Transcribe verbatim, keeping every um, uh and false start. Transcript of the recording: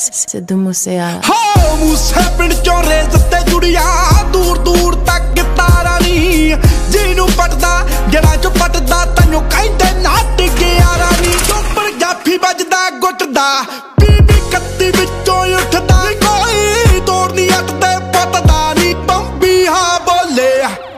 ਸਿੱਧੂ ਮੂਸੇਵਾਲਾ ਹੋ ਮੂਸੇ ਪਿੰਡ ਚੋਂ ਰੇਸ ਤੇ ਜੁੜੀਆਂ ਦੂਰ ਦੂਰ ਤੱਕ ਤਾਰਾਂ ਨੀ ਜਿਹਨੂੰ ਪਟਦਾ ਜਿਹੜਾ ਚ ਪਟਦਾ ਤੈਨੂੰ ਕਹਿੰਦੇ ਨੱਟ ਗਿਆ ਰਾਨੀ ਚੋਪਰ ਜਾਫੀ ਵੱਜਦਾ ਗੁੱਟਦਾ ਬੀਬੀ ਕੱਤੀ ਵਿੱਚੋਂ ਉੱਠਦਾ ਕੋਈ ਤੋੜ ਨਹੀਂ ਅੱਟ ਤੇ ਪਤਦਾ ਨੀ ਬੰਬੀ ਹਾਂ ਬੋਲੇ